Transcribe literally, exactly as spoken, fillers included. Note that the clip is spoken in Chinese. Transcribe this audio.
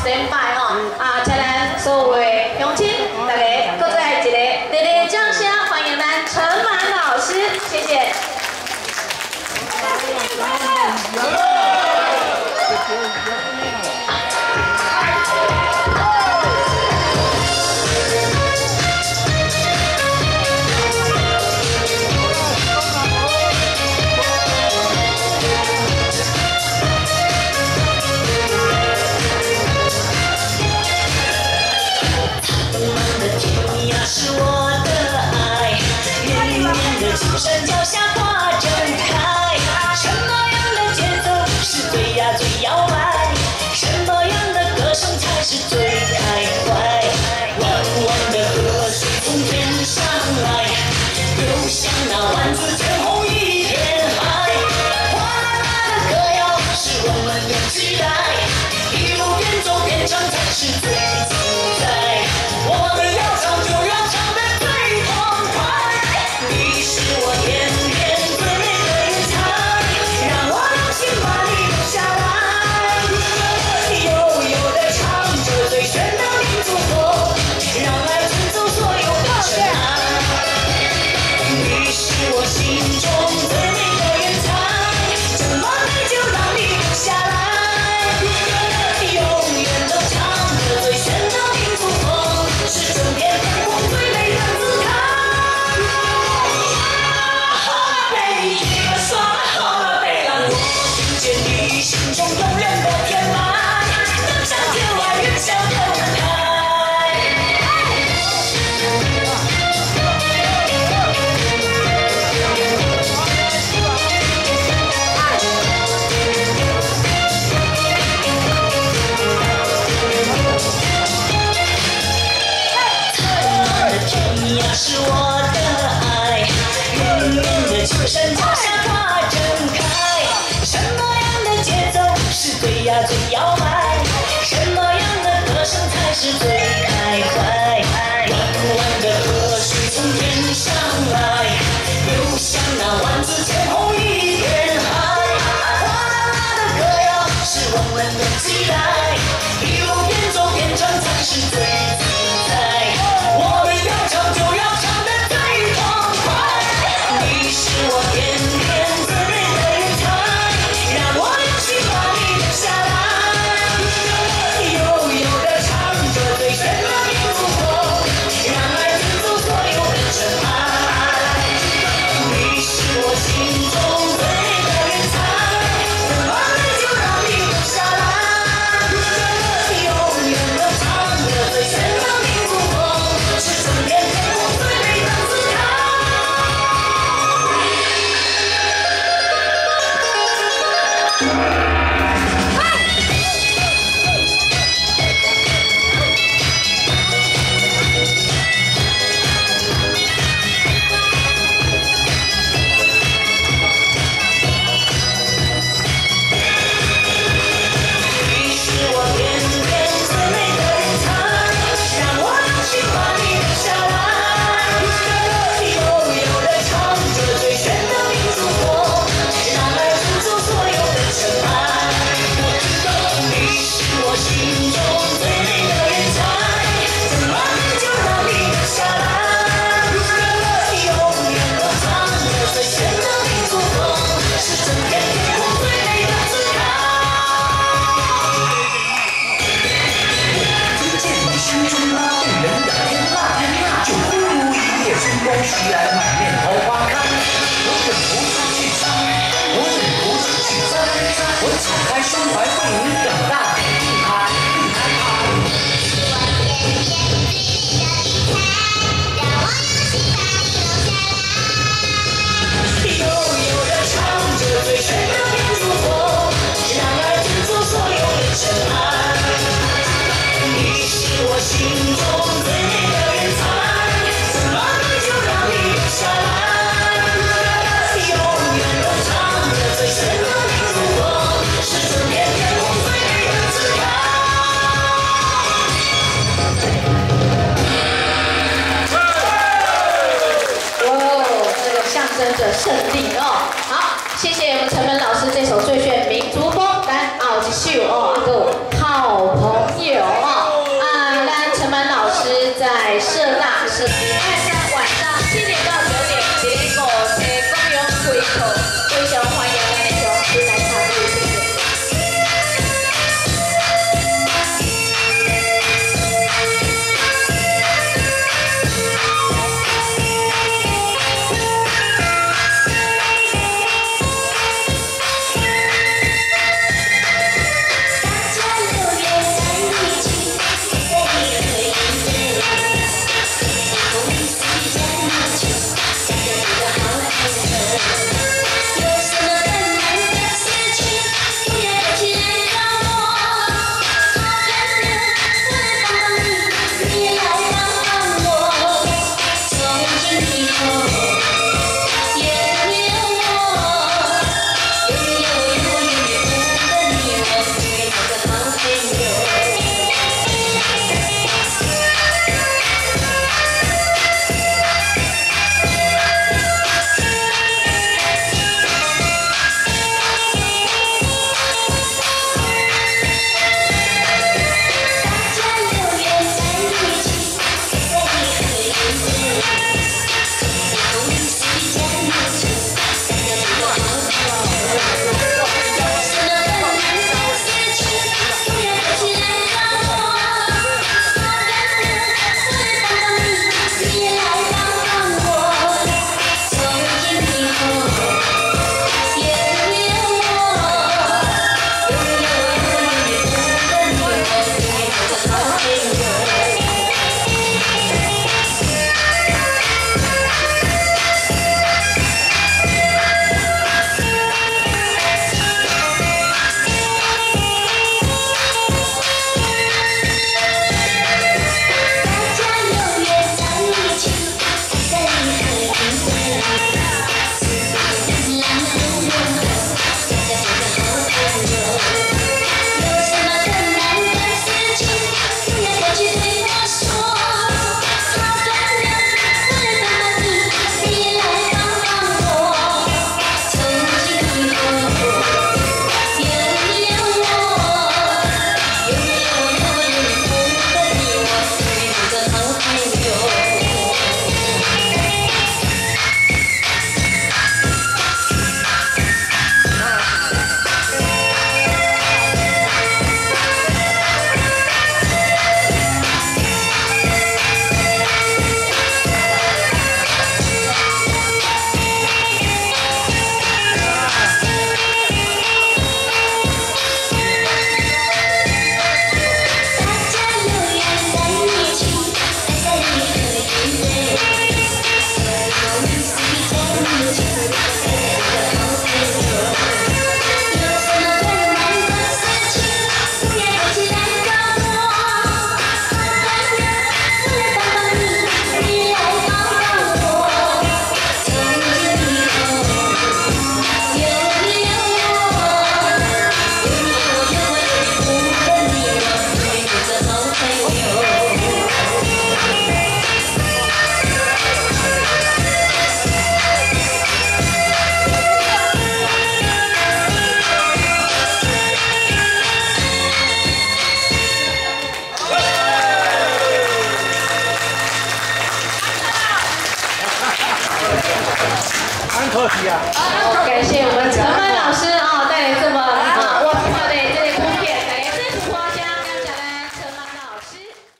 先拜吼啊，请咱所有的乡亲，大家各再一个热烈掌声欢迎咱陈满老师，谢谢。 是我的爱，远远的青山脚下花正开。什么样的节奏是最呀最摇摆？什么样的歌声才是最开怀？汪汪的河水从天上来，流向那万紫千红一片海。哗啦啦的歌谣是我们的期待，一路边走边唱才是最自在。我们要唱就要。 是我的爱，远远的青山脚下花正开。什么样的节奏是最呀最摇摆？什么样的歌声才是最开怀？弯弯的河水从天上来，流向那万紫千红一片海。哗啦啦的歌谣是我们的期待，一路边走边唱才是最自在。我们要唱就要。 起来满面桃花开，我忍不住去唱，我忍不住去唱，我敞开胸怀为你表达厉害厉害好。我甜甜最美的理财，让我用心把你留下来。悠悠地唱着最炫的民族风，让爱填足所有的尘埃。你是我心中最美的人才。 下来，永远都唱着最炫的民族风，是整片天空最美的姿态。 哇，这个象征着胜利哦。好，谢谢我们陈文老师这首最炫民族风，来，后一首哦，个好朋友。 感谢我们陈曼